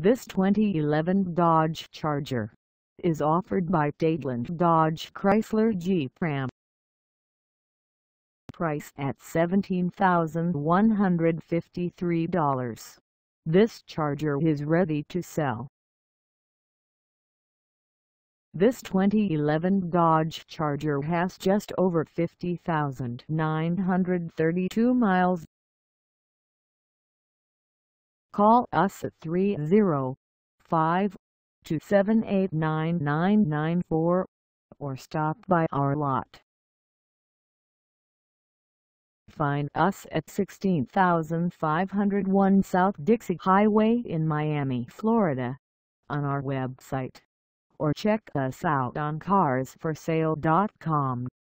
This 2011 Dodge Charger is offered by Dadeland Dodge Chrysler Jeep Ram. Price at $17,153. This Charger is ready to sell. This 2011 Dodge Charger has just over 50,932 miles. Call us at 305-278-9994 or stop by our lot. Find us at 16501 South Dixie Highway in Miami, Florida, on our website, or check us out on carsforsale.com.